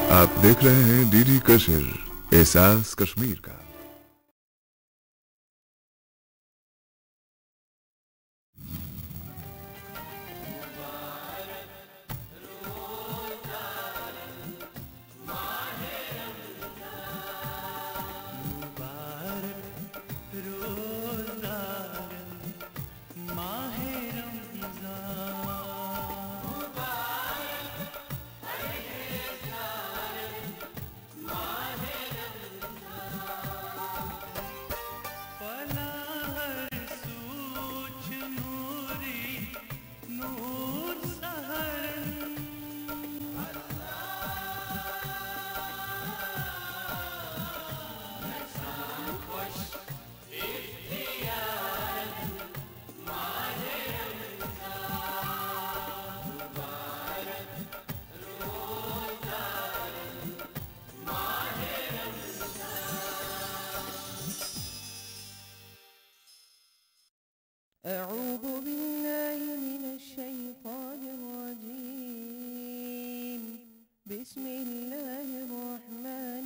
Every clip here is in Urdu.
आप देख रहे हैं डीडी कशिर, एहसास कश्मीर का। أعوذ بالله من الشيطان الرجيم بسم الله الرحمن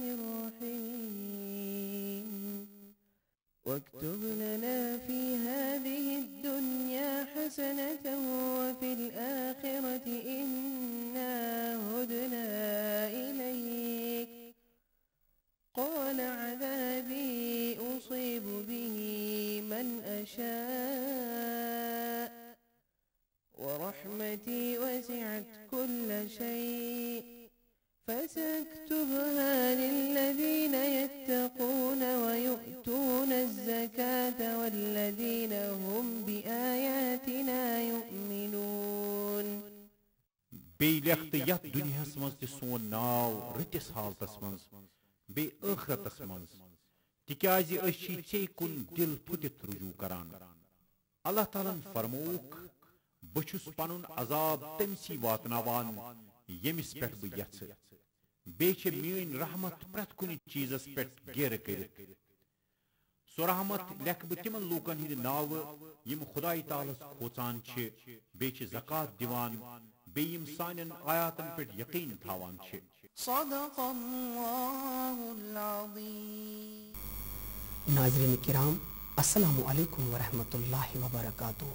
الرحيم واكتب لنا في هذه الدنيا حسنة وفي الآخرة إنا هدنا إليك قال عذابي أصيب به من أشاء ورحمتي وسعت كل شيء فسأكتبها للذين يتقون ويؤتون الزكاة والذين هم بآياتنا يؤمنون بی لیکھت یتھ دنیاہس مز تہ سون ناو رٔتِس حالتس مز بی ٲخرتس مز تکیازِ أسۍ چھِ ژےٚ کُن دل پھُٹِتھ رجوع کران اللہ تعالیٰ فرمووُکھ بہٕ چھُس پنُن عذاب تٔمسٕے واتناوان ییٚمِس پٮ۪ٹھ بہٕ یژھٕ بیٚیہِ چھِ میٲنۍ رحمت پرٛٮ۪تھ کُنہِ چیٖزس پٮ۪ٹھ گیرٕ کٔرِتھ سۄ رحمت لیکھٕ بہٕ تِمن لوٗکن ہٕنٛدِ ناوٕ یِم خۄداے تعالیٰ ہس کھوژان چھِ بیٚیہِ چھِ زکات دِوان بیٚیہِ یِم سانٮ۪ن آیاتن پٮ۪ٹھ یقیٖن تھاوان چھِ صدق اللہ العظیم. ناظرین کرام السلام علیکم ورحمۃ اللہ وبرکاتہ.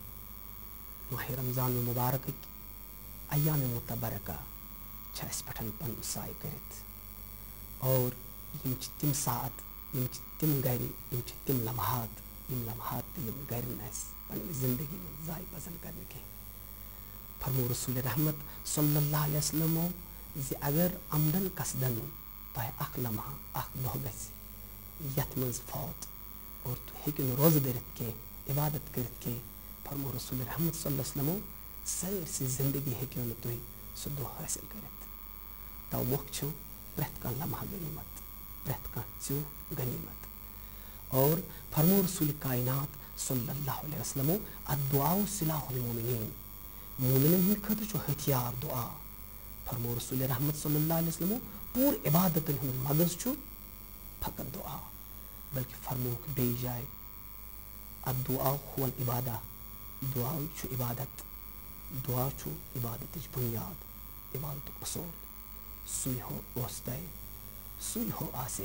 ماہ رمضان مبارک ایام متبرکہ چھ اس پٹھن پن سائے کرت اور یم چھ تم ساعت یم چھ تم گھر یم چھ تم لمحات یم گھرن اس پنہ زندگی میں ضائع پسند کرنے کے فرمو رسول رحمت صلی اللہ علیہ وسلم زِ اگر عمدن قصدن تہ اخ لمحہ اخ دہ گژھِ یتھ منٛز فوت اور تُہۍ ہیٚکِو نہٕ روزٕ دٔرِتھ کینٛہہ عبادت کٔرِتھ کینٛہہ فرمو رسول رحمت صلی اللہ علیہ وسلم سٲرسٕے زندگی ہیٚکِو نہٕ تُہۍ سُہ دۄہ حٲصِل کٔرِتھ تو مۄکھ چھُ پرٛٮ۪تھ کانٛہہ لمحہ غنیٖمت پرٛٮ۪تھ کانٛہہ ژیوٗہ غنیٖمت اور فرمو رسول کائنات صلی اللہ علیہ وسلم الدعاء سلاح المؤمنین مومنن ہٕنٛدِ خٲطرٕ چھُ ہتھیار دعا فرمو رسول رحمت صلی اللہ علیہ وسلم پوٗرٕ عبادتن ہُنٛد مغز چھُ فقط دعا بلکہ فرموک بیٚیہِ جایہِ الدعاء هو العبادہ دعا چھُ عبادت دعا چھُ عبادتٕچ بُنیاد عبادتُک اصوٗل سُے ہو اوس تۄہہِ سُے ہو آسے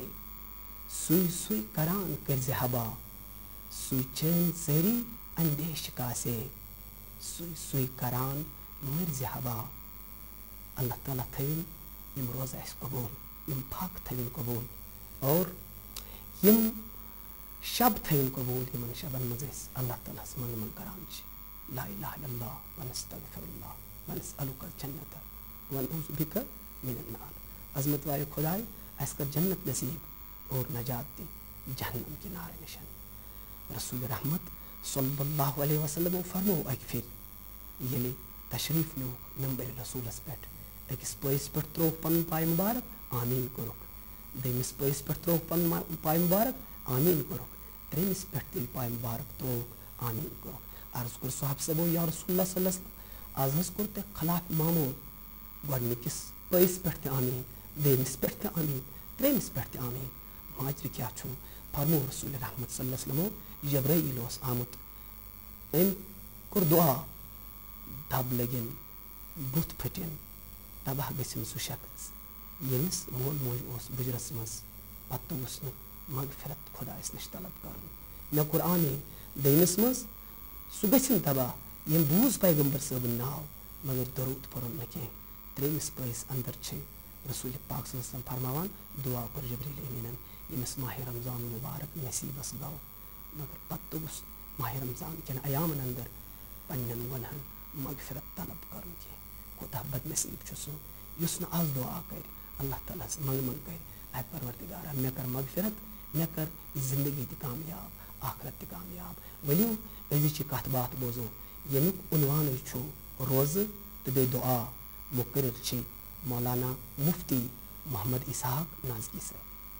سُے کران کٔرزِ حبا سُے چٲنۍ سٲری اندیش کاسے سُے کران مٔرزِ حبا. اللہ تعالیٰ تھٲوِن یِم روزٕ اَسہِ قبوٗل یِم پھاکہٕ تھٲوِن قبوٗل اور یِم شب تھٲوِن قبوٗل یِمن شبن منٛز أسۍ اللہ تعالیٰ ہس منگمن کران چھِ لا الہ الا اللہ ونستغفر اللہ ونسألک الجنة ونعوذ بک من النار. عظمت والے خدائے اَسہِ کر جنت نصیب اور نجات دِ جہنم کے نارٕ نِشن. رسول رحمت صلی اللہ علیہ وسلم فرمو اکہِ پھِرِ ییٚلہِ تشریف نیوٗکھ ممبر رسوٗلس پٮ۪ٹھ أکِس پٲیِس پٮ۪ٹھ ترٛووُکھ پنُن پاے مُبارک آمیٖن کوٚرُکھ دوٚیمِس پٲیِس پٮ۪ٹھ ترٛووُکھ پنُن پاے مُبارک آمیٖن کوٚرُکھ ترٛیٚیمِس پٮ۪ٹھ تیٚلہِ پاے مُبارک ترٛووُکھ آمیٖن کوٚرُکھ عرض کوٚر صحابہ صٲبو یا رسول اللہ صلی اللہ علیہ وسلم آز حظ کوٚر تۄہہِ خلاف معموٗل گۄڈنِکِس پٲیِس پٮ۪ٹھ تہِ آمیٖن دوٚیمِس پٮ۪ٹھ تہِ آمیٖن ترٛیٚیمِس پٮ۪ٹھ تہِ آمیٖن ماجرٕ کیٛاہ چھُ فرمو رسول رحمت صلی اللہ علیہ وسلم جبرائیل اوس آمُت أمۍ کوٚر دعا دب لٔگِن بُتھ پھٕٹِن تباہ گٔژھِن سُہ شخص ییٚمِس مول موج اوس بُجرَس منٛز پَتہٕ توٚگُس نہٕ مغفرت خۄدایَس نِش طلب کَرُن مےٚ کوٚر آمیٖن دوٚیمِس منٛز سُہ گژھِنۍ تباہ ییٚمۍ بوٗز پیغمبر صٲبُن ناو مگر درود پوٚرُن نہٕ کینٛہہ ترٛیٚیِمِس پٲیِس اندر چھِ رسوٗلِ پاک صلی اللہ علیہ وسلم فرماوان دُعا کوٚر جبریٖل امیٖنن ییٚمِس ماہِ رمضان مُبارک نصیٖبس گوٚو مگر پتہٕ توٚگُس ماہِ رمضان کٮ۪ن ایامن اندر پننٮ۪ن گۄنہن مغفرت طلب کرُن کینٛہہ کوٗتاہ بد نصیٖب چھُ سُہ یُس نہٕ آز دُعا کرِ اللہ تعالیٰ ہس منٛگہٕ کرِ اے پروردگارا مےٚ کر مغفرت مےٚ کر زندگی تہِ کامیاب آخرت تہِ کامیاب ؤلِو أزِچ یہِ کتھ باتھ بوزو ییٚمیُک عنوانٕے چھُ روزٕ تہٕ بیٚیہِ دُعا مُقرر چھِ مولانا مفتی محمد اسحاق نازکی صٲب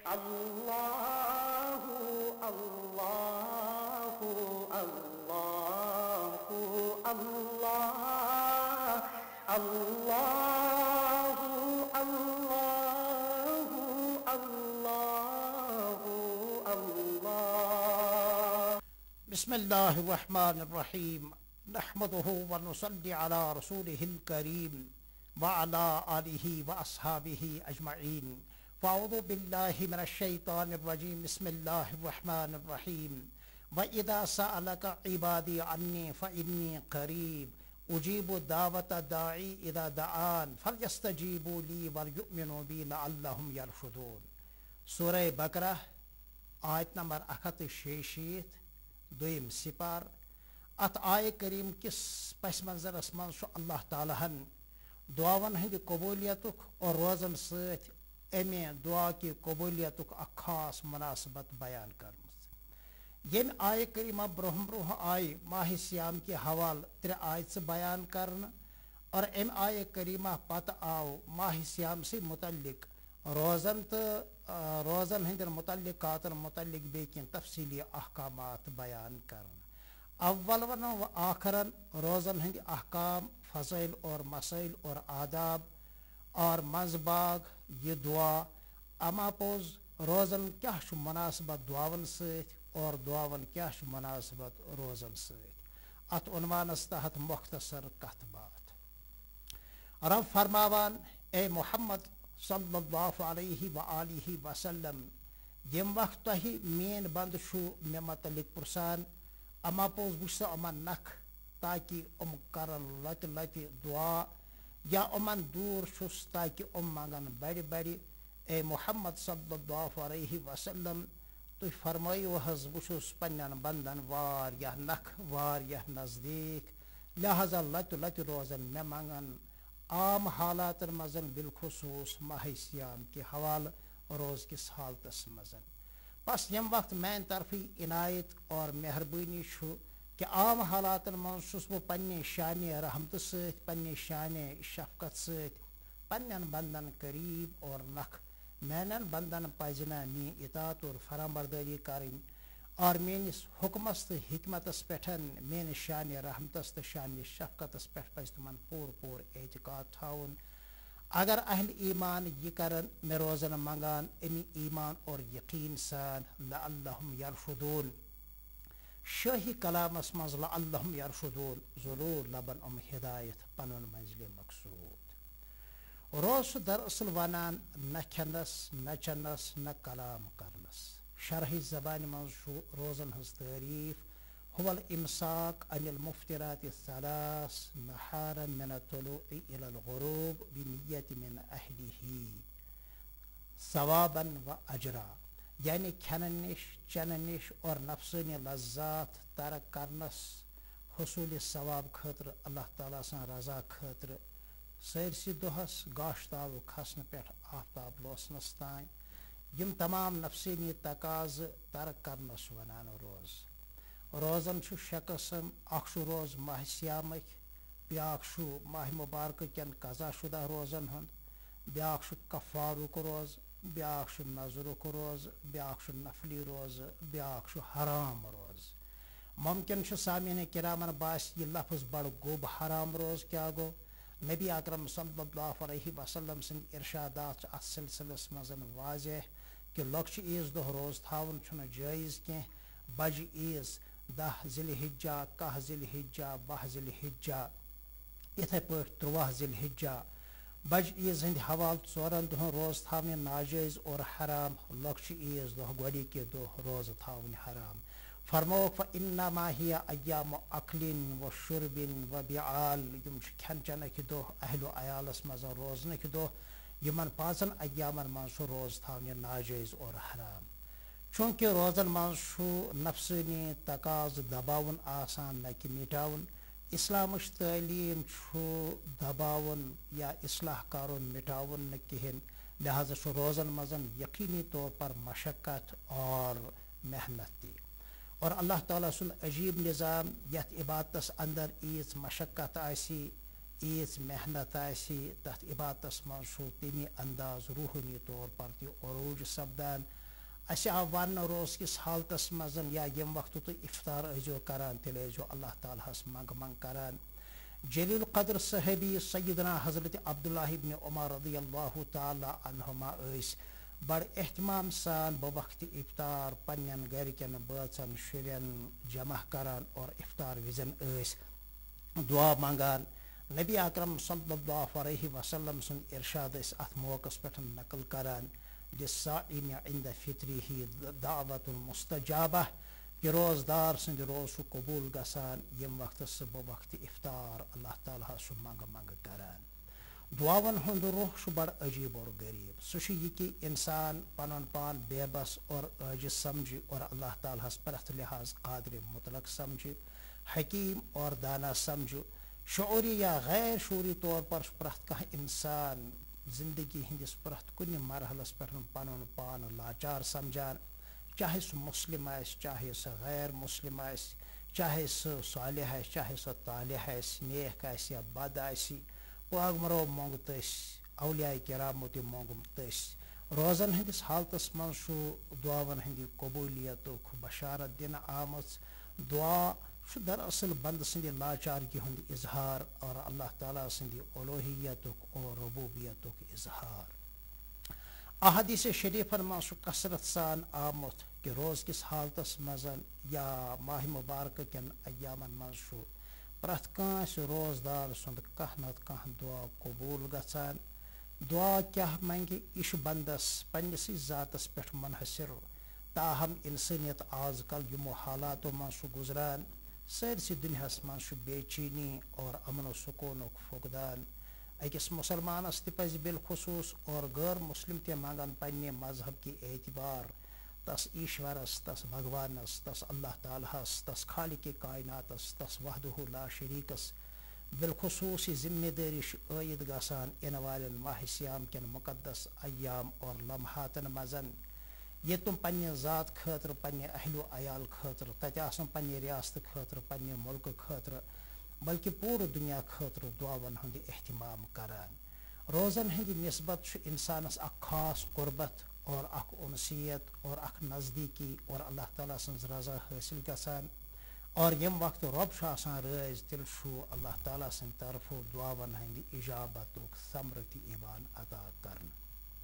بسم اللہ الرحمن الرحیم نحمدہ ونصلی علی رسولہ الکریم وعلی آلہ واصحابہ اجمعین فاعوذ باللہ من الشیطان الرجیم بسم اللہ الرحمن الرحیم وَإِذَا سَأَلَكَ عِبَادِي عَنِّي فَإِنِّي قَرِيبٌ أُجِيبُ دَعْوَةَ الدَّاعِ إِذَا دَعَانِ فَلْيَسْتَجِيبُوا لِي وَلْيُؤْمِنُوا بِي لَعَلَّهُمْ يَرْشُدُونَ سورہ بقرہ آیت نمبر 166 دویم سپار ات آیہ کریم کس پس منظرس من اللہ تعالیٰ ہن دعاون ہند قبولیتک اور روزن ست امہ دعا کی قبولیتک اخ خاص مناسبت بیان کرمز یم آیہ کریمہ برہ برہ آئی ماہ سیام کے حوالہ 3 آیت بیان کرنا اور ام آیہ کریمہ پتہ آو ماہ سیام سے متعلق روزن تو روزن ہند متعلقات متعلق بیکن تفصیلی احکامات بیان کرنا اول و آخرن روزن ہند احکام فضائل اور مسائل اور آداب اور منزباگ یہ دعا اما پوز روزن کیا مناسبت دعاون ست اور دعاون کیا مناسبت روزن ست ات عنوانس تحت مختصر کت بات رب فرماوان اے محمد صلی اللہ علیہ وآلہ وسلم یم وقت تہ مین بند چھو مے متعلق پرسان اما پوز بہ سا امن نکھ تاکہ کرن لت لت دعا یا امن دور چھس تاکہ منگن بڑ بڑ اے محمد صلی اللہ علیہ وسلم تھی فرمائیو حض بہس پنن بندن واریاہ نکھ واریاہ نزدیک لہذا لت لت روزن مے منگن عام حالات مزن بالخصوص ماہ سیام کے حوالہ روز کس حالتس مزن بس یم وقت مین طرفی عنایت اور مہربانی چھو کہ عام حالات من چھس بہ پنہ شان رحمت ست پنہ شان شفقت ست پنن بندن قریب اور نکھ مینن بندن پزنا می اطاعت اور فرمانبرداری کریں اور میانس حکمس تو حکمتس پہ میان شان رحمتس تو شان شفقتس پہ پز تمن پور پور اعتقاد تھاون اگر اہل ایمان یہ کرن مے روزن منگان امی ایمان اور یقین سان لعلہم یرشدون شاہی کلامس مز لعلہم یرشدون ضرور لبن ہدایت پنن منزل مقصود روز دراصل ونان نہ کھنس نہ چنس نہ کلام کرنس شرح زبان من روزن ہز تعریف هو الامساک عن المفترات الثلاث نهارا من الطلوع الى الغروب بنیت من اہلہ ثوابا و اجرا یعنی کھنن نش چنن نش اور نفسانی لذات ترک کرنس حصول ثواب خاطر اللہ تعالیٰ سن رضا خاطر سرسی دہس گاشتاب کھسن پہ آفتاب لوسنس تان یم تمام نفسانی تقاض ترک کرنس ونان روزن چھُ 6 قسم اکھ چھُ روز ماہ سیامک بیاکھ چھُ ماہ مبارک کٮ۪ن قضا شدہ روزن ہُنٛد بیاکھ چھُ کفارُک روز بیاکھ چھُ نظرُک روز بیاکھ چھُ نفلی روز بیاکھ چھُ حرام روز ممکن چھُ سامعین کرامن باسہِ یہِ لفظ بڑٕ گوٚب حرام روز کیٛاہ گوٚو نبی اکرم صلی اللہ علیہ وسلم سٕنٛدۍ ارشادات چھِ اتھ سلسلس منٛز واضح کہ لۄکچہِ عیٖذ دۄہ روز تھاوُن چھُنہٕ جٲیز کینٛہہ بجہِ عیٖذ 10 ذی الحجہ 11 ذی الحجہ 12 ذی الحجہ یِتھے پٲٹھۍ 13 ذی الحجہ بج عیز ہند حوالہ ژورن دہن روز تھاونہِ ناجائز اور حرام لۄکچہِ عیز دۄہ گۄڈنِکہِ دۄہ روزٕ تھاوٕنۍ حرام فرمووُکھ فإنما هي أيام أكل وشرب وبعال یِم چھِ کھٮ۪ن چٮ۪نٕکۍ دۄہ اہل و عیالس منٛز روزنٕکۍ دۄہ یِمن 5 ایامن منٛز چھُ روزٕ تھاونہِ ناجٲیز اور حرام چوٗنٛکہِ روزن منٛز چھُ نفسٲنی تقاضہٕ دباوُن آسان نہ کہِ مٹاوُن اسلامٕچ تعلیٖم چھُ دباوُن یا اصلاح کرُن مٹاوُن نہٕ کِہیٖنۍ لہذا چھُ روزن منٛز یقینی طور پر مشقت اور محنت تہِ اور اللہ تعالیٰ سُنٛد عجیب نظام یتھ عبادتس اندر ایٖژ مشقت آسہِ ایٖژ محنت آسہِ تتھ عبادتس منٛز چھُ تمی انداز روحٲنی طور پر تہِ عروٗج سپدان اسہِ آو وننہٕ روز کِس حالتس منٛز یا ییٚمہِ وقتہٕ تُہۍ افطار ٲسۍزیو کران تیٚلہِ ٲسۍزیو اللہ تعالیٰ ہس منٛگہٕ منٛگ کران جلیل القدر صحابی سیدنا حضرت عبداللہ ابن عمر رضی اللہ تعالیٰ عنہما ٲسۍ بڑٕ احتمام سان بوقتِ افطار پننٮ۪ن گرِکٮ۪ن بٲژن شُرٮ۪ن جمع کران اور افطار وِزن ٲسۍ دعا منگان نبی اکرم صلی اللہ علیہ وسلم سُنٛد ارشاد ٲسۍ اتھ موقعس پٮ۪ٹھ نقل کران لِلصائم عند فطرِہ دعوۃ مستجابہ کہ روزدار سٕنٛدِ روز چھُ قبوٗل گژھان ییٚمہِ وقتہٕ سُہ بوقتِ افطار اللہ تعالیٰ ہس چھُ منٛگہٕ منٛگہٕ کران دعاون ہُنٛد روح چھُ بڑٕ عجیٖب اور غریٖب سُہ چھُ یہِ کہِ انسان پنُن پان بے بس اور عاجز سمجھِ اور اللہ تعالیٰ ہس پرٛٮ۪تھ لحاظ قادر مطلق سمجھِ حکیم اور دانا سمجھِ شعوری یا غیر شعوری طور پر چھُ پرٛٮ۪تھ کانٛہہ انسان زندگی ہندس پرٛٮ۪تھ کُنہِ مرحلس پٮ۪ٹھ پنُن پان لاچار سمجھان چاہے سُہ مسلم آسہِ چاہے سُہ غیر مسلم آسہِ چاہے سُہ صالح آسہِ چاہے سُہ طالح آسہِ نیک آسہِ یا بد آسہِ پیغمبرو موٚنٛگُت ٲسۍ اولیاء کرامو تہِ موٚنٛگُت ٲسۍ روزن ہٕنٛدِس حالتس منٛز چھُ دعاون ہٕنٛدِ قبوٗلیتُک بشارت دِنہٕ آمٕژ دعا چھُ دراصل بنٛدٕ سٕنٛدِ لاچارگی ہُنٛد اظہار اور اللہ تعالیٰ سٕنٛدِ اولوہیتُک اور ربوبیتُک اظہار احادیث شریفن منٛز چھُ کثرت سان آمُت کہ روز کِس حالتس منٛز یا ماہ مبارکہ کٮ۪ن ایامن منٛز چھُ پرٛٮ۪تھ کٲنٛسہِ روزدار سُنٛد کانٛہہ نتہٕ کانٛہہ دعا قبوٗل گژھان دعا کیٛاہ منگہِ یہِ چھُ بنٛدس پننسٕے ذاتس پٮ۪ٹھ منحصر تاہم انسٲنیت آز کل یِمو حالاتو منٛز چھُ گُزران سٲرسٕے دُنیاہس منٛز چھُ بے چیٖنی اور امن و سکوٗنُک فقدان أکِس مُسلمانس تہِ پزِ بالخصوٗص اور غٲر مسلم تہِ منگن پننہِ مذہب کہِ اعتبار تس ایشورس تس بھگوانس تس اللہ تعالیٰ ہس تس خالقِ کائناتس تس وحدہ لا شریٖکس بالخصوٗص یہِ ذمہ دٲری چھِ عٲید گژھان یِنہٕ والٮ۪ن ماہ سیام کٮ۪ن مُقدس ایام اور لمحاتن منٛز ییٚتہِ تِم پننہِ ذات خٲطرٕ پننہِ اہلِ و عیال خٲطرٕ تتہِ آسن پننہِ ریاستہٕ خٲطرٕ پننہِ مُلکہٕ خٲطرٕ بلکہِ پوٗرٕ دُنیا خٲطرٕ دعاون ہُنٛد احتمام کران روزن ہٕنٛدِ نسبت چھُ انسانس اکھ خاص قربت اور اکھ انسیت اور اکھ نزدیٖکی اور اللہ تعالیٰ سٕنٛز رضا حٲصِل گژھان اور ییٚمہِ وقتہٕ رۄب چھُ آسان رٲضۍ تیٚلہِ چھُ اللہ تعالیٰ سٕنٛدِ طرفہٕ دعاون ہٕنٛدِ اجابتُک ثمرٕ تہِ یِوان عطا کرنہٕ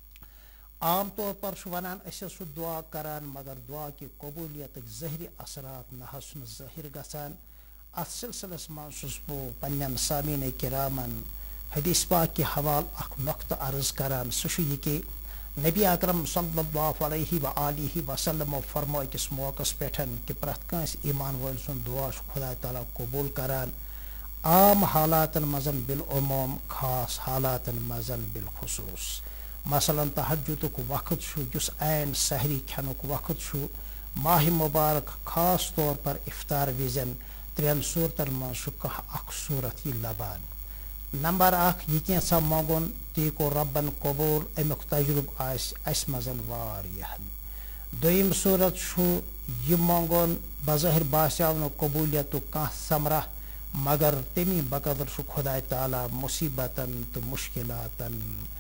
عام طور پر چھُ ونان أسۍ حظ چھُ دعا کران مگر دعا کہِ قبوٗلیتٕکۍ ظٲہری اثرات نہ حظ چھُنہٕ ظٲہِر گژھان اتھ سلسلس منٛز چھُس بہٕ پننٮ۪ن سامعیٖنِ کرامن حدیث پاک کہِ حوالہٕ اکھ نۄقطہٕ عرض کران سُہ چھُ یہِ کہِ نبی اکرم صلی اللہ علیہ وآلہ وسلمو فرمو أکِس موقعس پٮ۪ٹھ کہِ پرٛٮ۪تھ کٲنٛسہِ ایٖمان وٲلۍ سُنٛد دعا چھُ خۄدا تعالیٰ قبوٗل کران عام حالاتن منٛز بالعموم خاص حالاتن منٛز بالخصوٗص مثلاً تہجدُک وقت چھُ یُس عین سحری کھٮ۪نُک وقت چھُ ماہ مبارک خاص طور پر افطار وِزن 3 صوٗرتن منٛز چھُ کانٛہہ اکھ صوٗرت یہِ لبان نمبر 1 یہِ کینٛژھا منٛگُن تی کوٚر رۄبن قبوٗل امیُک تجرُبہٕ آسہِ اسہِ منٛز واریاہن دوٚیِم صوٗرت چھُ یہِ منٛگُن بظٲہر باسیو نہٕ قبوٗلیتُک کانٛہہ ثمرہ مگر تمی بقدر چھُ خۄدا تعالیٰ مُصیبتن تہٕ مُشکِلاتن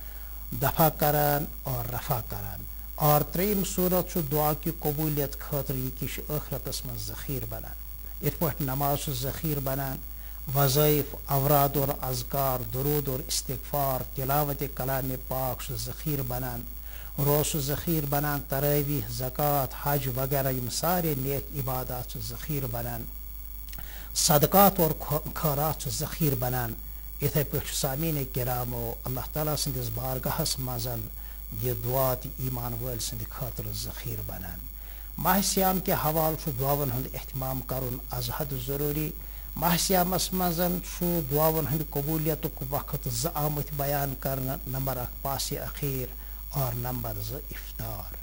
دفع کران اور رفع کران اور ترٛیٚیِم صوٗرت چھُ دعا کہِ قبوٗلیت خٲطرٕ یہِ کہِ چھُ ٲخرتس منٛز ذخیٖرٕ بنان یِتھ پٲٹھۍ نماز چھُ ذخیٖرٕ بنان وظٲیف اوراد اور اذکار درود اور استغفار تلاوت کلام پاک چھُ ذخیٖرٕ بنان روز چھُ ذخیٖرٕ بنان تراویح زکات حج وغیرہ یِم سارے نیک عبادات چھِ ذخیٖرٕ بنان صدقات اور خٲرات چھُ ذخیٖرٕ بنان اتھے پہ سامعین کرامو اللہ تعالیٰ سندس بارگاہس مزن یہ دعا تہ ایمان ول سند خاطر ذخیر بنان ماہ سیام کے حوالہ دعاون ہند اہتمام کرن از حد ضروری ماہ سیامس مزن دعاون ہند قبولیت وقت ز آمت بیان کرنا نمبر 1 پاس اخیر اور نمبر 2 افطار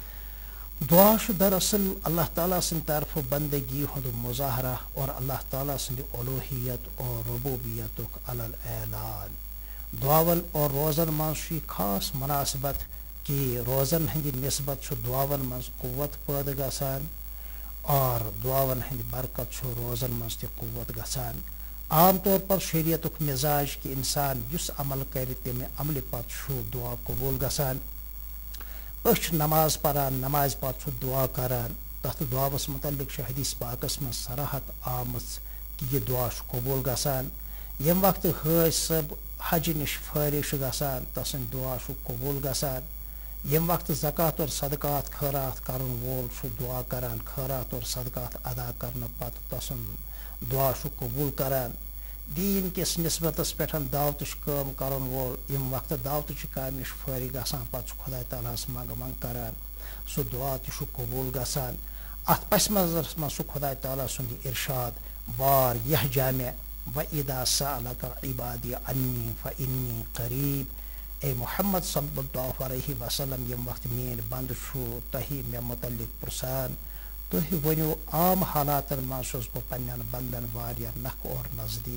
دعا دراصل اللہ تعالیٰ سند طرف بندگی ہند مظاہرہ اور اللہ تعالیٰ سند الوہیت اور ربوبیت علی اعلان دعاون اور روزن مز خاص مناسبت کہ روزن ہند نسبت دعاون مز قوت پید گژھان اور دعاون ہند برکت روزن مز تہ قوت گژھان عام طور پر شریعت مزاج کہ انسان اس عمل کر تمہ عمل پتہ دعا قبول گژھان أچھ نماز پران نماز پتہ دعا کران تتھ دعاس متعلق حدیث پاکس من صراحت آمت کہ یہ دعا قبول گژھان یم وقت حاج صاحب حج نش فارغ گژھان تسن دعا قبول گژھان یم وقت زکات اور صدقات خیرات کرن وول دعا کران خیرات اور صدقات ادا کرنے پتہ تسن دعا قبول کران دین کس نسبتس پہ دعوت کام کرن وول یم وقت دعوت کام نش فارغ گژھان پتہ خدا تعالیٰ منگ منگ کران سو دعا تہ قبول گژھان ات پس منظرس من خدا تعالیٰ سند ارشاد وار یہ جامع وَإِذَا سَأَلَكَ عِبَادِي عَنِّي فَإِنِّي قَرِيب اے محمد صلی اللہ علیہ وسلم یم وقت مین بند تہی مے متعلق پرسان تھی ونو عام حالات من چھس بہ پنن بندن واریاہ نکھ اور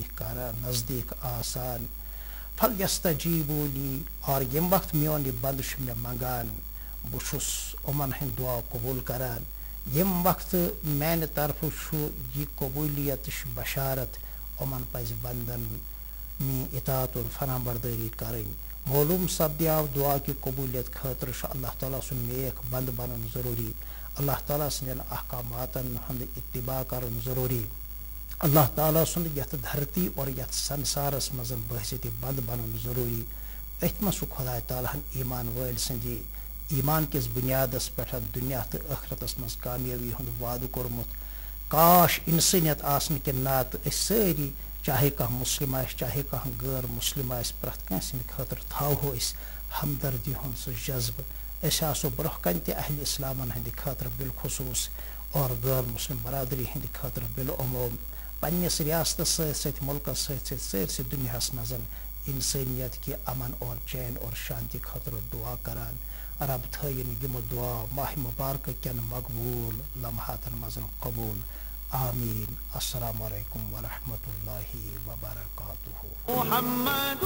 نزدیک آسان فَلْيَسْتَجِيبُوا لِي اور یم وقت میون یہ بند مے منگان بہ چھس یمن ہند دعا قبول کران یم وقت میانہ طرف یہ قبولیت بشارت یمن پز بندن می اطاعت اور فرما برداری کریں معلوم سپدیو دعا کی قبولیت خاطر اللہ تعالیٰ سن نیک بند بنن ضروری اللہ تعالیٰ سندین احکاماتن ہند اتباع کرن ضروری اللہ تعالیٰ سند یت دھرتی اور یت سنسارس مزن بحثیت بند بنن ضروری ات من خدا تعالیٰ ایمان ول سندی ایمان کس بنیادس پہ دنیا تو ٲخرتس مز کامیابی ہند وعدہ کورمت کاش انسانیت آسن کہ نات ساری چاہے کھانا مسلم چاہے کھانا غیر مسلم پریت کنس خاطر تھاو ہمدردی ہند سہ جذبہ آسو برہ کن تہ اہل اسلامن ہند خاطر بالخصوص اور غیر مسلم برادری ہند خاطر بالعموم پنس ریاست ست ملکس ست سرسی دنیاس مزن انسانیت کی امن اور چین اور شانتی خاطر دعا کران رب تھین یم دعا ماہ مبارک کن مقبول لمحاتن مزن قبول آمین السلام علیکم ورحمۃ اللہ وبرکاتہ محمد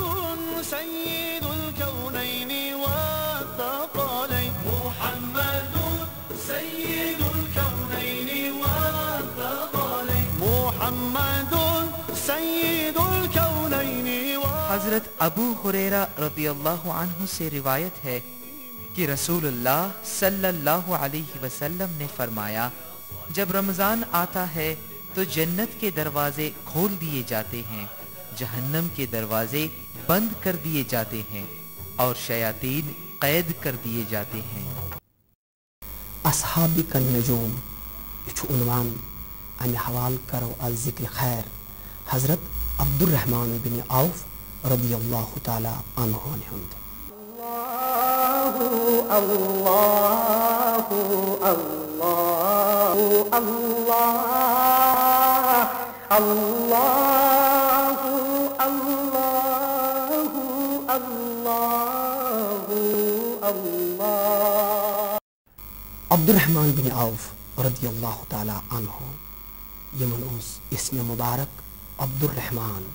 سید الکونین والثقلین محمد سید الکونین والثقلین محمد سید الکونین حضرت ابو ہریرہ رضی اللہ عنہ سے روایت ہے کہ رسول اللہ صلی اللہ علیہ وسلم نے فرمایا جب رمضان آتا ہے تو جنت کے دروازے کھول دیے جاتے ہیں جہنم کے دروازے بند کر دیے جاتے ہیں اور شیاطین قید کر دیے جاتے ہیں اصحابی کا نجوم یہ عنوان امہ حوال کرو از ذکر خیر حضرت عبد الرحمن بن عوف رضی اللہ تعالی عنہ ہند اللہ اللہ اللہ اللہ اللہ اللہ اللہ عبد الرحمن بن عوف رضی اللہ تعالی عنہ یمن اس اسم مبارک عبد الرحمن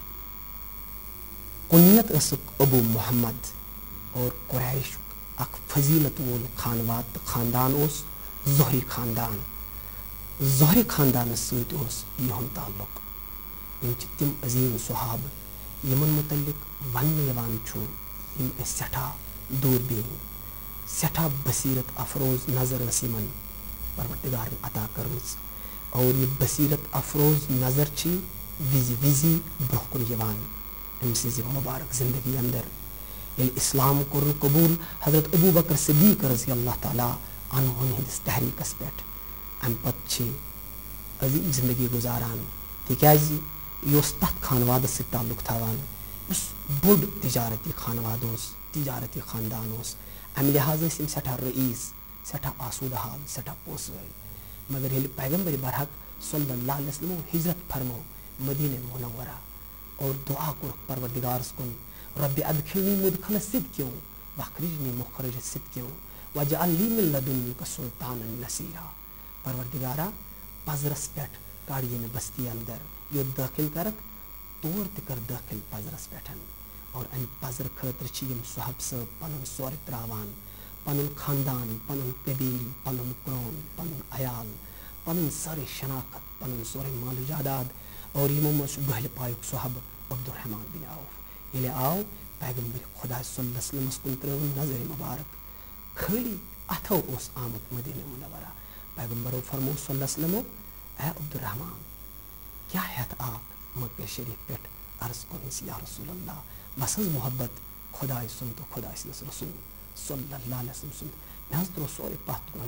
کنیت اسک ابو محمد اور قریش اک فضیلت وول خاندان اس زہری خاندان زہری خاندان ست یہن تعلق یم تم عظیم صحاب یمن متعلق ون سٹھا دور بین سٹھا بصیرت افروز نظر یمن پروردگار عطا کرمز اور یہ بصیرت افروز نظر چی وزی وزی برہ کن ام سز مبارک زندگی اندر یل اسلام کور قبول حضرت ابو بکر صدیق رضی اللہ تعالیٰ عنہ ہندس تحریکس پہ ام پتہ عظیم زندگی گزاران تکیاز یہ تھ خانوادس ست تعلق تھاوان بوڑ تجارتی خانواد تجارتی خاندان امہ لحاظ یم سٹھا رئیس سٹھا آسودہ حال سٹھا پونس ول مگر یل پیغمبر برحق صلی اللہ علیہ وسلم ہجرت فرمو مدینہ منورہ اور دعا کور پروردگارس کن رب ادخلنی مدخل صدقیوں واخرجنی مخرج صدقیوں واجعل لی من لدنک سلطانا نصیرا پروردگارا پزرس پٹھ کڑ یم بستی اندر یوت داخل کرک تور تہ کر داخل پزرس پٹھ اور ام پزر خاطر چھ یم صحب صاحب پنن سورٕ تراوان پنن خاندان پنن قبیل پنن قوم پنن عیال پنن ساری شناخت پنن سورٕ مال و جائیداد اور یمو مز گہل پایک صحب عبد الرحمان بن عوف یل آو پیغمبر خدا صلی اللہ علیہ وسلم کن ترو نظر مبارک خالی اتھو اس آمت مدینہ منورہ پیغمبرو فرمو صلی اللہ علیہ وسلم اے عبد الرحمان کیا ہیت آپ مکہ شریف پہ عرض کرس یا رسول اللہ بس حظ محبت خدائے سن تو خدائے سندس رسول صلی اللہ علیہ وسلم سن مے حظ ترو سورے پتھ کن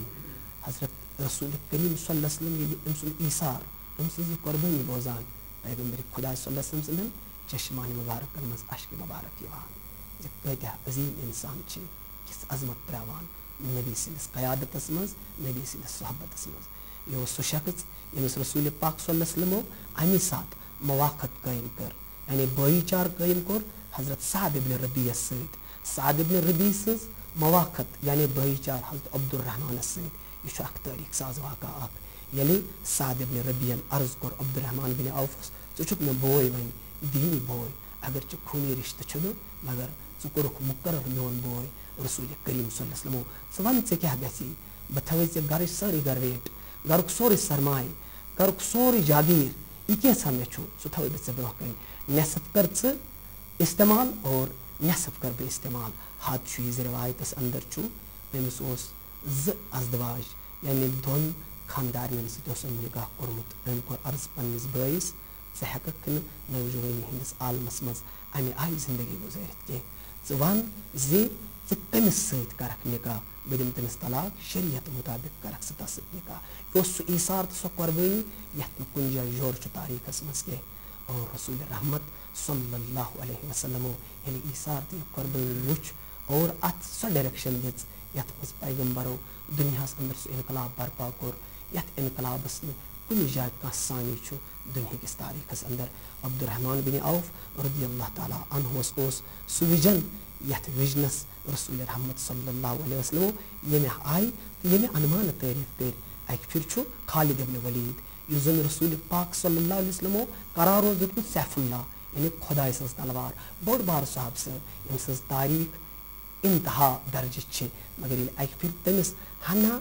حضرت رسول کریم صلی اللہ علیہ وسلم یہ ام سن ایثار ام سن قربانی بوزان پیغمبر خدا صلی اللہ علیہ وسلم چشمان مبارکن مز اشک مبارک یوان زِ کتیا عظیم انسان چھ کس عظمت تراوان نبی سندس قیادتس مز نبی سندس صحبتس مز یہ سہ شخص یمس رسول پاک صلی اللہ علیہ وسلم امی سات مواقعت قائم کر یعنی بھائی چار قائم کور حضرت سعد ابن ربیع ست سعد ابن ربیع سز مواقعت یعنی بھائی چار حضرت عبد الرحمان ست یہ اخ تاریخ ساز واقعہ اخ یلی سعد ابن ربیع عرض کور عبد الرحمان بن عوف ژٕ مے بوے ون دینی بوے اگر ژٕ خوٗنی رشتہ چھُنہٕ مگر ژٕ کوٚرُکھ مقرر میون بوے رسول کریم صلی اللہ علیہ وسلم ژٕ ون ژےٚ کیٛاہ گژھی بہٕ تھاوے ژےٚ گرٕچ سٲرٕے گرویٹ گرُک سورُے سرمایہِ گرُک سورُے جاگیٖر یہ کیٛاہ مےٚ چھُ سُہ تھاوے بہٕ ژےٚ برونٛہہ کَنہِ نٮ۪صف کر ژٕ استعمال اور نٮ۪صف کر بہٕ استعمال حد چھُ یہِ زِ رِوایتس اندر چھُ أمِس اوس زٕ ازدواج یعنی دۄن خاندارنٮ۪ن سۭتۍ اوس أمۍ نکاح کوٚرمُت أمۍ کوٚر عرض پننِس بٲیِس ژٕ ہٮ۪ککھ نہٕ نوجوٲنی ہٕنٛدِس عالمس منٛز امہِ آیہِ زندگی گُزٲرِتھ کینٛہہ ژٕ ون زِ ژٕ کٔمِس سۭتۍ کرکھ نکاح بہٕ دِمہٕ تٔمِس طلاق شریعت مطابق کرکھ ژٕ تس سۭتۍ نکاح یہِ اوس سُہ ایثار تہٕ سۄ قۄربٲنی یتھ نہٕ کُنہِ جایہِ یورٕ چھُ تاریخس منٛز کینٛہہ اور رسول رحمت صلی اللہ علیہ وسلم ییٚلہِ ایثار تہٕ یہِ قۄربٲنی وٕچھ اور اتھ سۄ ڈایریکشن دِژ یتھ منٛز پیغمبرو دُنیاہس اندر سُہ انقلاب برپا کوٚر یتھ انقلابس نہٕ کُنہِ جایہِ کانٛہہ ثانی چھُ دُنہِکِس تاریخس اندر عبد الرحمان بن عوف رضی اللہ تعالیٰ عنہس اوس سُہ وِجن یتھ وِجنس رسول رحمت صلی اللہ علیہ وسلم ییٚمہِ آیہِ تہٕ ییٚمہِ انمانہٕ تعریٖف کٔرۍ اکہِ پھِرِ چھُ خالد ابن ولید یُس زن رسول پاک صلی اللہ علیہ وسلمو قرار اوس دیُتمُت سیف اللہ یعنی خۄداے سٕنٛز تلوار بوٚڑ بارٕ صحاب صٲب ییٚمہِ سٕنٛز تاریٖخ انتہا درجٕچ چھِ مگر ییٚلہِ اکہِ پھِرِ تٔمِس ہنا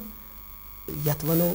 یتھ ونو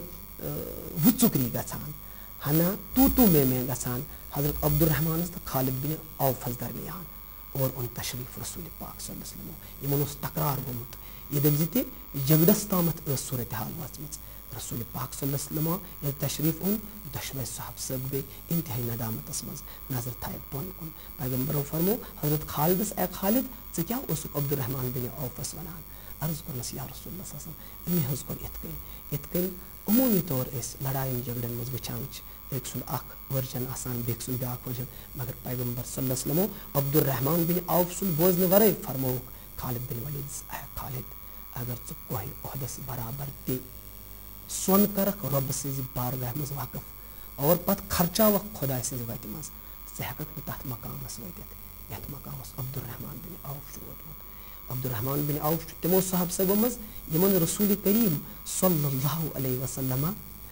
وُژُکری گژھان ہنا تو میں گژھان حضرت عبد الرحمانس تہٕ خالد بن عوفس درمیان اور اون تشریف رسول پاک صلی اللہ علیہ وسلم یمن اوس تکرار گوٚمُت یہِ دٔپۍ زِ تہِ جگڑس تامتھ ٲس صوٗرت حال وٲژمٕژ رسول پاک صلی اللہ علیہ وسلم ییٚلہِ تشریف اوٚن دۄشوے صحاب صٲب گٔے انتہٲیی ندامتس منٛز نظر تھایکھ بۄن کُن پیغمبرو فرمو حضرت خالدس اے خالد ژٕ کیٛاہ اوسُکھ عبد الرحمان بن عوفس ونان عرض کوٚرنس یا رسول اللہ صلی اللہ علیہ وسلم أمۍ حظ کوٚر یِتھ کٔنۍ عموٗمی طور أسۍ لڑایَن جگڑن منٛز وٕچھان چھِ أکۍ سُنٛد اکھ ؤرجن آسان بیٚکہِ سُنٛد بیٛاکھ ؤرجن مگر پیغمبر صلی اللہ علیہ وسلم عبد الرحمان بن عوف سُنٛد بوزنہٕ ورٲے فرمووُکھ خالد بن ولید اے خالد اگر ژٕ کوہہِ عہدس برابر تہِ سۄن کرکھ رۄبہٕ سٕنٛزِ بارگاہ منٛز وقف اور پتہٕ خرچاوکھ خۄداے سٕنٛزِ وتہِ منٛز ژٕ ہٮ۪ککھ نہٕ تتھ مقامس وٲتِتھ یتھ مقامس عبد الرحمان بن عوف چھُ ووتمُت عبد الرحمان بن عوف چھُ تِمو صحاب صٲبو منٛز یِمن رسول کریم صلی اللہ علیہ وسلم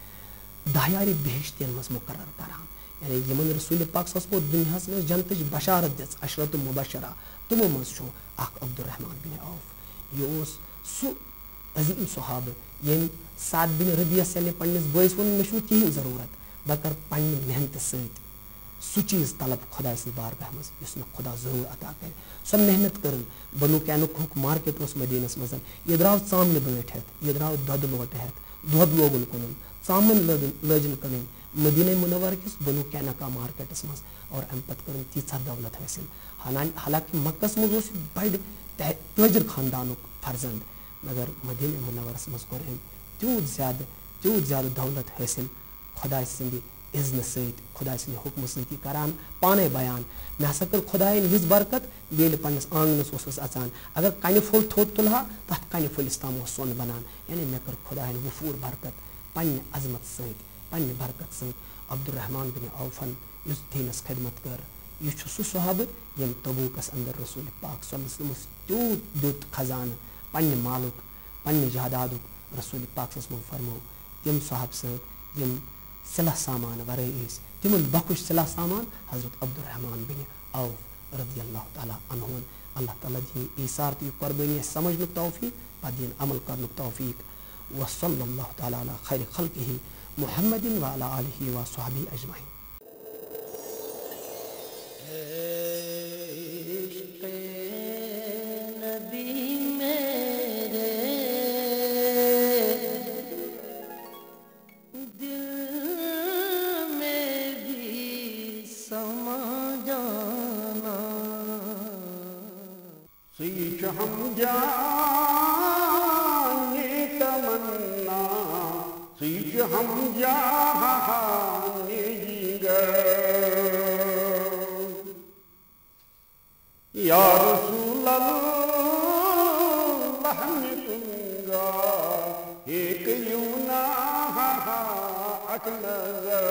دایارِ بہشتین منٛز مقرر کران یعنی یِمن رسول پاک صلی اللہ علیہ وسلم دُنیاہس منٛز جنتٕچ بشارت دِژ عشرت مبشرہ تِمو منٛز چھُ اکھ عبد الرحمان بن عوف یہِ اوس سُہ عظیٖم صحابہٕ ییٚمۍ سعد بن ربیعس یعنی پننِس بٲیِس ووٚن مےٚ چھُنہٕ کِہینۍ ضروٗرت بہٕ کرٕ پننہِ محنتہٕ سۭتۍ سُہ چیٖز طلب خۄداے سٕنٛزِ بارگاہ منٛز یُس مےٚ خۄدا ضروٗر عطا کرِ سۄ محنت کٔرٕن بنو کینُک مارکیٹ اوس مدیٖنس منٛز یہِ درٛاو ژامنہِ بٲٹھۍ ہٮ۪تھ یہِ درٛاو دۄدٕ لوٹہٕ ہٮ۪تھ دۄد لوگُن کٕنُن ژامن لٲجِن کٕنٕنۍ مدیٖنہ منورہ کِس بنو کینکا مارکیٹس منٛز اور امہِ پتہٕ کٔرٕن تیٖژاہ دولت حٲصِل حالانکہِ مکس منٛز اوس یہِ بڑِ تٲجر خاندانُک فرزنٛد مگر مدیٖنہ منورس منٛز کوٚر أمۍ تیوٗت زیادٕ دولت حٲصِل خۄداے سٕنٛدِ اذن سۭتۍ خۄداے سٕنٛدِ حُکمہٕ سۭتی کران پانے بیان مےٚ ہسا کٔر خۄدایَن یِژھ برکت ییٚلہِ پنٛنِس آنٛگنَس اوسُس اژان اگر کنہِ پھوٚل تھوٚد تُلہٕ ہا تتھ کنہِ پھٔلِس تام اوس سۄن بنان یعنی مےٚ کٔر خۄدایَن وفوٗر برکت پنٛنہِ عظمت سۭتۍ پنٛنہِ برکت سۭتۍ عبدالرحمان بن عوفن یُس دیٖنس خدمت کٔر یہ چھُ سُہ صحابہٕ ییٚمۍ تبوٗکس انٛدر رسوٗل پاک صلی اللہ علیہ وسلمس تیوٗت دیُت خزانہٕ پنٛنہِ مالُک پنٛنہِ جادادُک رسوٗل پاک صلی اللہ علیہ وسلم فرمو تِم صحابہٕ صٲب یِم صلح سامان ورٲے ٲسۍ تِمن بخُش صلح سامان حضرت عبدالرحمان بن عوف رضی اللہ تعالیٰ عنہُن اللہ تعالیٰ دِیِن ایثار تہٕ یہِ قۄربٲنی اَسہِ سمجھنُک توفیٖق پتہٕ دِیِن عمل کرنُک توفیٖق وصلی اللہ تعالیٰ علی خیر خلقہ محمد وعلی آلہ وصحبہ اجمعین. ہم جانے تمنا سیچ ہم جانے جگر یا رسول اللہ میں تنگا ایک یونا اک نظر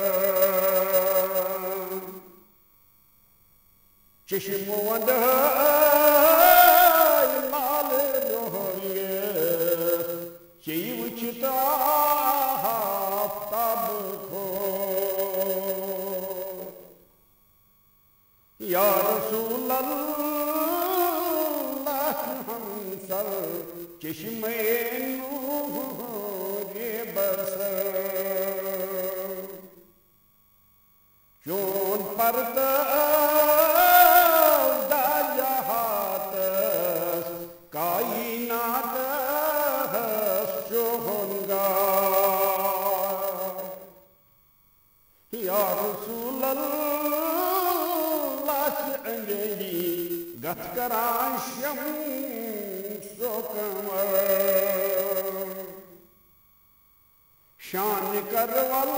چشم ودہ یا رسول اللہ ہم سر چشمِ نور بسر چون پرد دا جہات کائنات چونگا یا رسول گت کران شمس و قمر شان کرول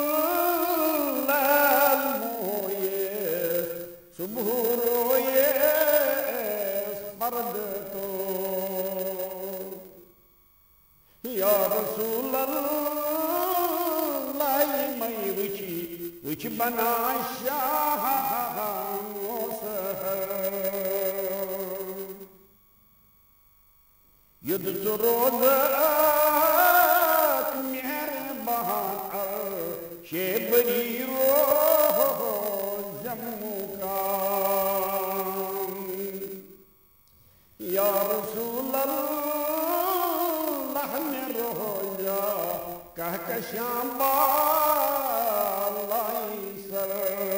لیل موئے صبح روئے پرد تو یا رسول اللہ میں وچ بنا شاہ ید روز مہربان شیبری روز مقام یا رسول اللہ میں روزہ کہکشاں بالائی سر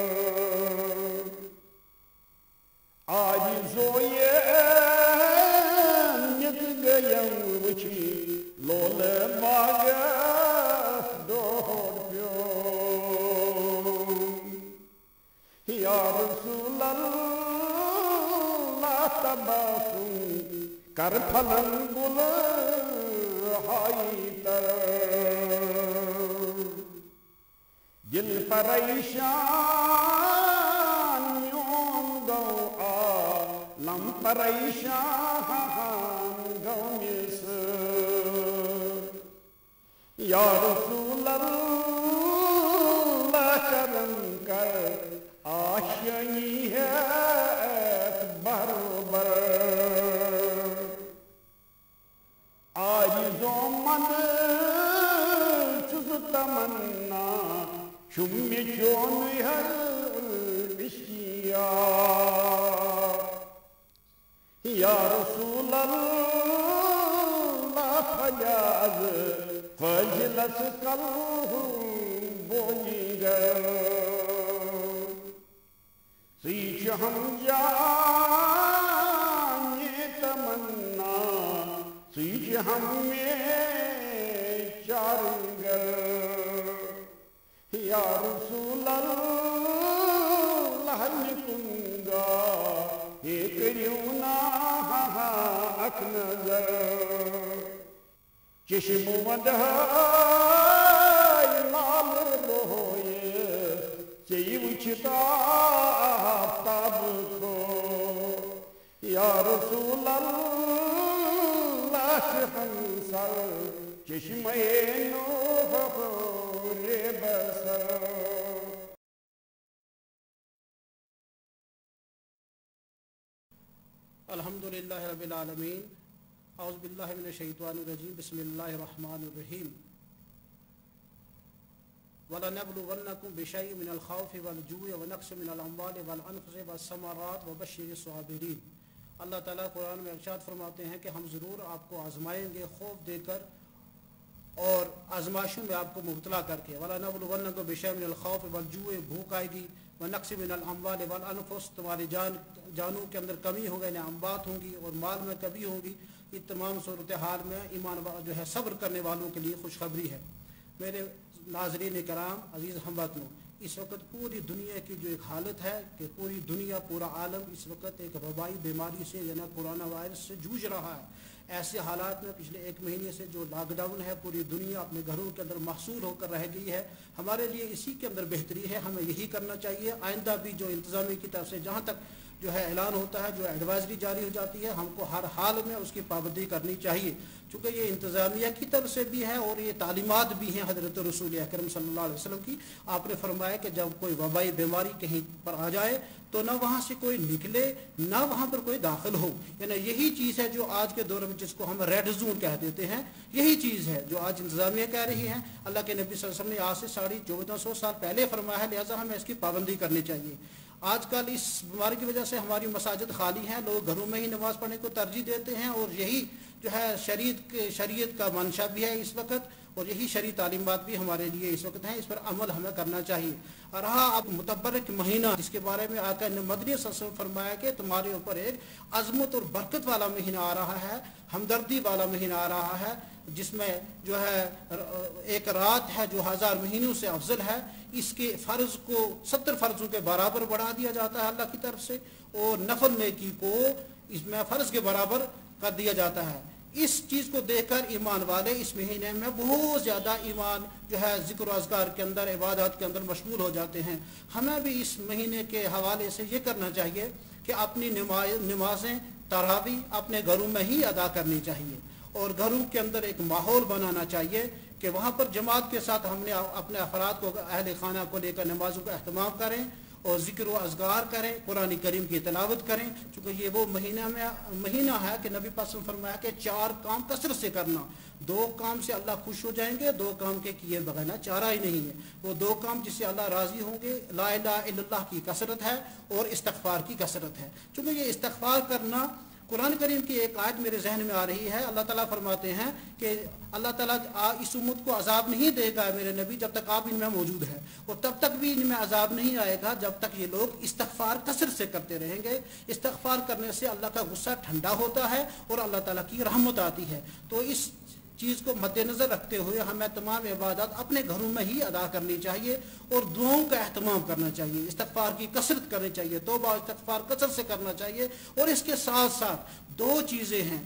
آج زوئے لول باغ دور پیو یا رسول اللہ تباسم کر پھلن گل ہائی تر دل پریشان میون گو عالم پریشان گو یا رسول اللہ کرم کر آشنی ہے بربر عاجز و من چس تمنا شم چون ہر اشتیاق یا رسول اللہ فجاز فجلس قلب بولی گر سیچ ہم جانے تمنا سیچ ہم میں چارگر یا رسول اللہ لکنگا ایک یونا اک نظر چشم ودہ لال روئے چی وچھتا آفتاب کو یا رسول اللہ ہمسر چشمہ نور بصر. الحمدللہ رب العالمین. اعوذ باللہ من الشیطان الرجیم. بسم اللہ الرحمن الرحیم. وَلَنَبْلُوَنَّكُمْ بِشَيْءٍ مِّنَ الْخَوْفِ وَالْجُوعِ وَنَقْصٍ مِّنَ الْأَمْوَالِ وَالْأَنفُسِ وَالثَّمَرَاتِ وَبَشِّرِ الصَّابِرِينَ. اللہ تعالیٰ قرآن میں ارشاد فرماتے ہیں کہ ہم ضرور آپ کو آزمائیں گے خوف دے کر اور آزمائشوں میں آپ کو مبتلا کر کے. وَلَنَبْلُوَنَّكُمْ بِشَيْءٍ مِّنَ الْخَوْفِ وَالْجُوعِ بھوک آئے گی. وَنَقْصٍ مِّنَ الْأَمْوَالِ وَالْأَنفُسِ تمہاری جانوں کے اندر کمی ہوگی یعنی اموات ہوں گی اور مال میں کمی ہوگی. یہ تمام صورتحال میں ایمان جو ہے صبر کرنے والوں کے لیے خوشخبری ہے. میرے ناظرین کرام عزیز ہم وطنوں، اس وقت پوری دنیا کی جو ایک حالت ہے کہ پوری دنیا پورا عالم اس وقت ایک وبائی بیماری سے یعنی کورونا وائرس سے جوجھ رہا ہے. ایسے حالات میں پچھلے 1 مہینے سے جو لاک ڈاؤن ہے پوری دنیا اپنے گھروں کے اندر محصور ہو کر رہ گئی ہے. ہمارے لیے اسی کے اندر بہتری ہے، ہمیں یہی کرنا چاہیے. آئندہ بھی جو انتظامیہ کی طرف سے جہاں تک جو ہے اعلان ہوتا ہے، جو ایڈوائزری جاری ہو جاتی ہے، ہم کو ہر حال میں اس کی پابندی کرنی چاہیے. چونکہ یہ انتظامیہ کی طرف سے بھی ہے اور یہ تعلیمات بھی ہیں حضرت رسول اکرم صلی اللہ علیہ وسلم کی. آپ نے فرمایا کہ جب کوئی وبائی بیماری کہیں پر آ جائے تو نہ وہاں سے کوئی نکلے نہ وہاں پر کوئی داخل ہو. یعنی یہی چیز ہے جو آج کے دور میں جس کو ہم ریڈ زون کہہ دیتے ہیں، یہی چیز ہے جو آج انتظامیہ کہہ رہی ہے. اللہ کے نبی صلی اللہ علیہ وسلم نے آج سے 1450 سال پہلے فرمایا ہے، لہٰذا ہمیں اس کی پابندی کرنی چاہیے. آج کل اس بیماری کی وجہ سے ہماری مساجد خالی ہیں، لوگ گھروں میں ہی نماز پڑھنے کو ترجیح دیتے ہیں اور یہی جو ہے شریعت کا منشا بھی ہے اس وقت اور یہی شرعی تعلیمات بھی ہمارے لیے اس وقت ہیں. اس پر عمل ہمیں کرنا چاہیے. رہا اب متبرک مہینہ جس کے بارے میں آقا نے مدنی صلی اللہ علیہ وسلم فرمایا کہ تمہارے اوپر ایک عظمت اور برکت والا مہینہ آ رہا ہے، ہمدردی والا مہینہ آ رہا ہے، جس میں جو ہے ایک رات ہے جو 1000 مہینوں سے افضل ہے. اس کے فرض کو 70 فرضوں کے برابر بڑھا دیا جاتا ہے اللہ کی طرف سے اور نفل نیکی کو اس میں فرض کے برابر کر دیا جاتا ہے. اس چیز کو دیکھ کر ایمان والے اس مہینے میں بہت زیادہ ایمان جو ہے ذکر و اذکار کے اندر عبادات کے اندر مشغول ہو جاتے ہیں. ہمیں بھی اس مہینے کے حوالے سے یہ کرنا چاہیے کہ اپنی نمازیں تراویح اپنے گھروں میں ہی ادا کرنی چاہیے اور گھروں کے اندر ایک ماحول بنانا چاہیے کہ وہاں پر جماعت کے ساتھ ہم نے اپنے افراد کو اہل خانہ کو لے کر نمازوں کا اہتمام کریں اور ذکر و اذکار کریں، قرآن کریم کی تلاوت کریں. چونکہ یہ وہ مہینہ ہے کہ نبی پاک نے فرمایا کہ 4 کام کثرت سے کرنا. 2 کام سے اللہ خوش ہو جائیں گے، 2 کام کے کیے بغیر چارہ ہی نہیں ہے. وہ 2 کام جس سے اللہ راضی ہوں گے، لا الہ الا اللہ کی کثرت ہے اور استغفار کی کثرت ہے. چونکہ یہ استغفار کرنا قرآن کریم کی ایک آیت میرے ذہن میں آ رہی ہے. اللہ تعالیٰ فرماتے ہیں کہ اللہ تعالیٰ اس امت کو عذاب نہیں دے گا میرے نبی جب تک آپ ان میں موجود ہیں، اور تب تک بھی ان میں عذاب نہیں آئے گا جب تک یہ لوگ استغفار کثرت سے کرتے رہیں گے. استغفار کرنے سے اللہ کا غصہ ٹھنڈا ہوتا ہے اور اللہ تعالیٰ کی رحمت آتی ہے. تو اس چیز کو مد نظر رکھتے ہوئے ہمیں تمام عبادات اپنے گھروں میں ہی ادا کرنی چاہیے اور دعاؤں کا اہتمام کرنا چاہیے، استغفار کی کثرت کرنی چاہیے، توبہ استغفار کثرت سے کرنا چاہیے. اور اس کے ساتھ ساتھ 2 چیزیں ہیں.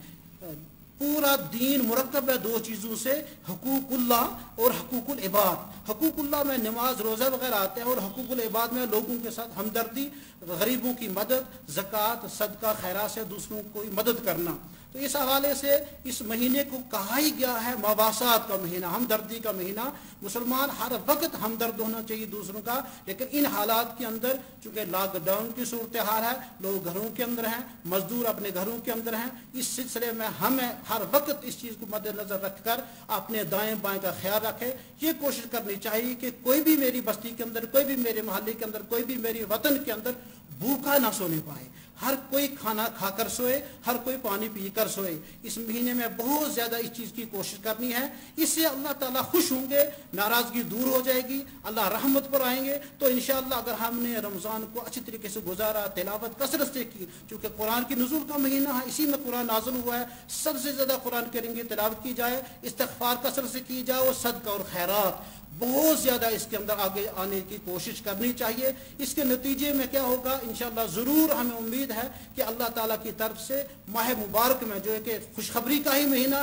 پورا دین مرکب ہے 2 چیزوں سے، حقوق اللہ اور حقوق العباد. حقوق اللہ میں نماز روزہ وغیرہ آتے ہیں اور حقوق العباد میں لوگوں کے ساتھ ہمدردی، غریبوں کی مدد، زکوٰۃ، صدقہ، خیرات سے دوسروں کو مدد کرنا. تو اس حوالے سے اس مہینے کو کہا ہی گیا ہے مواصلات کا مہینہ، ہمدردی کا مہینہ. مسلمان ہر وقت ہمدرد ہونا چاہیے دوسروں کا، لیکن ان حالات کے اندر چونکہ لاک ڈاؤن کی صورتحال ہے، لوگ گھروں کے اندر ہیں، مزدور اپنے گھروں کے اندر ہیں. اس سلسلے میں ہمیں ہر وقت اس چیز کو مد نظر رکھ کر اپنے دائیں بائیں کا خیال رکھے. یہ کوشش کرنی چاہیے کہ کوئی بھی میری بستی کے اندر، کوئی بھی میرے محلے کے اندر، کوئی بھی میری وطن کے اندر بھوکا نہ سونے پائے. ہر کوئی کھانا کھا کر سوئے، ہر کوئی پانی پی کر سوئے. اس مہینے میں بہت زیادہ اس چیز کی کوشش کرنی ہے. اس سے اللہ تعالیٰ خوش ہوں گے، ناراضگی دور ہو جائے گی، اللہ رحمت پر آئیں گے. تو انشاءاللہ اگر ہم نے رمضان کو اچھی طریقے سے گزارا، تلاوت کثرت سے کی، چونکہ قرآن کی نزول کا مہینہ ہے، اسی میں قرآن نازل ہوا ہے، سب سے زیادہ قرآن کریم کی تلاوت کی جائے، استغفار کثرت سے کی جائے اور صدقہ اور خیرات بہت زیادہ اس کے اندر آگے آنے کی کوشش کرنی چاہیے. اس کے نتیجے میں کیا ہوگا انشاءاللہ ضرور ہمیں امید ہے کہ اللہ تعالیٰ کی طرف سے ماہ مبارک میں جو ہے کہ خوشخبری کا ہی مہینہ ہے،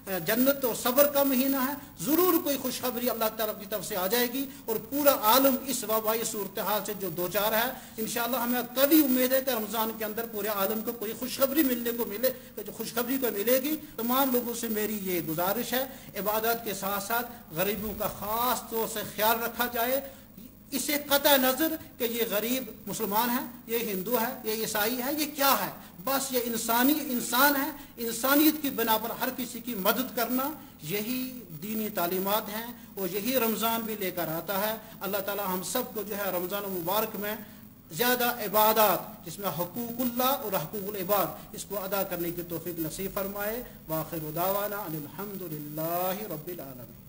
जन्नत और सब्र का महीना है, ज़रूर कोई खुशखबरी अल्लाह ताला की तरफ से आ जाएगी और पूरा आलम इस वबाई सूरत हाल से जो दो चार है, इंशाअल्लाह हमें कभी उम्मीद है कि रमज़ान के अंदर पूरे आलम को कोई खुशखबरी खुशखबरी को मिलेगी। तमाम लोगों से मेरी ये गुजारिश है, इबादत के साथ साथ गरीबों का ख़ास तौर से ख्याल रखा जाए, इसे कतई नज़र कि ये गरीब मुसलमान है, ये हिंदू है, ये ईसाई है, ये क्या है, बस ये इंसान है। इंसानियत की बिना पर हर किसी की मदद करना, यही दीनी तालीमात हैं और यही रमज़ान भी लेकर आता है। अल्लाह ताला हम सब को जो है रमज़ान मुबारक में ज़्यादा इबादत जिसमें हकूकुल्लाह और हकूकुल इबाद इसको अदा करने की तौफीक नसीब फरमाए। वाखिर दावाना अनिल हम्दुलिल्लाहि रब्बिल आलमीन।